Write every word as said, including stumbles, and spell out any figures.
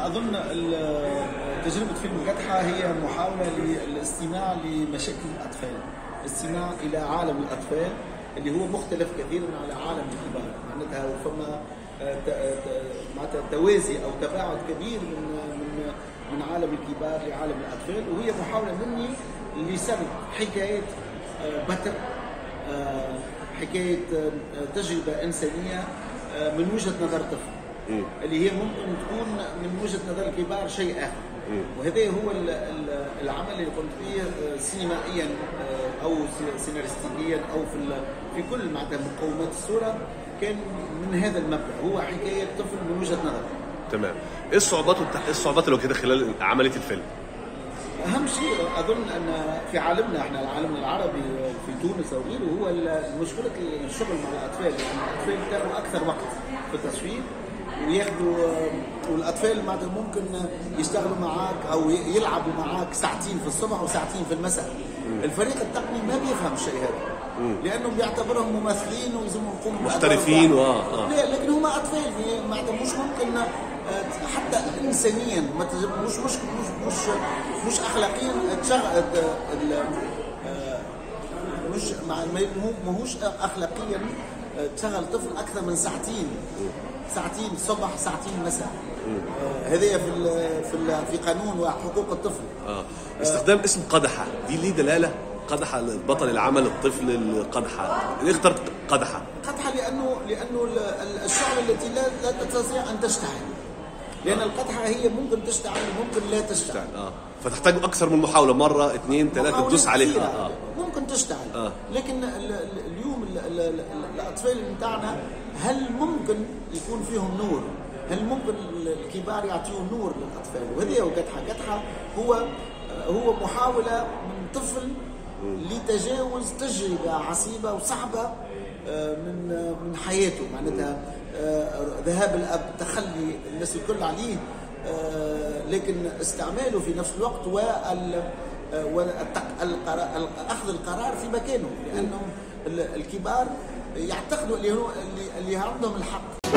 أنا أظن تجربة فيلم قدحة هي محاولة للاستماع لمشاكل الأطفال، الاستماع إلى عالم الأطفال اللي هو مختلف كثيرا على عالم الكبار، معناتها فما معناتها توازي أو تباعد كبير من من من عالم الكبار لعالم الأطفال، وهي محاولة مني لسرد حكاية بتر، حكاية تجربة إنسانية من وجهة نظر طفل، اللي هي ممكن تكون من وجهة نظر الكبار شيء آخر. وهذا هو العمل اللي قمت به سينمائيا أو سيناريستيكيا أو في في كل معناتها مقومات الصورة، كان من هذا المبدأ، هو حكاية طفل من وجهة نظر. تمام. إيه الصعوبات والتح... إيه الصعوبات اللي كده خلال عملية الفيلم؟ أهم شيء أظن أن في عالمنا إحنا العالم العربي في تونس أو غيره هو مشكلة الشغل مع الأطفال، يعني الأطفال تاخذ أكثر وقت في التصوير وياخذوا، والأطفال معناتها ممكن يشتغلوا معاك أو يلعبوا معاك ساعتين في الصبح وساعتين في المساء. الفريق التقني ما بيفهم الشيء هذا لأنه بيعتبرهم ممثلين ويلزمهم يقوموا محترفين و... آه. لكن هم أطفال معناتها مش ممكن حتى إنسانيا مش مش مش مش, مش أخلاقيا تشغل مش ما هوش أخلاقيا تشغل طفل أكثر من ساعتين ساعتين صبح ساعتين مساء. آه هذه في في في قانون وحقوق الطفل. اه استخدام اسم قدحة دي ليه دلالة؟ قدحة البطل العمل الطفل القدحة، ليه اخترت قدحة؟ قدحة لأنه لأنه الشعلة التي لا لا تستطيع أن تشتعل، لأن القدحة هي ممكن تشتعل وممكن لا تشتعل. اه فتحتاج أكثر من محاولة، مرة اثنين ثلاثة تدوس عليها. آه. ممكن تشتعل. آه. لكن اليوم الأطفال بتاعنا هل ممكن يكون فيهم نور؟ هل ممكن الكبار يعطيون نور للأطفال؟ وهذه هو قدحة. قدحة هو هو محاولة من طفل لتجاوز تجربة عصيبة وصعبة من من حياته، معناتها ذهاب الأب، تخلي الناس الكل عليه، لكن استعماله في نفس الوقت وال أخذ القرار في مكانه، لأنهم الكبار يعتقدوا اللي عندهم الحق.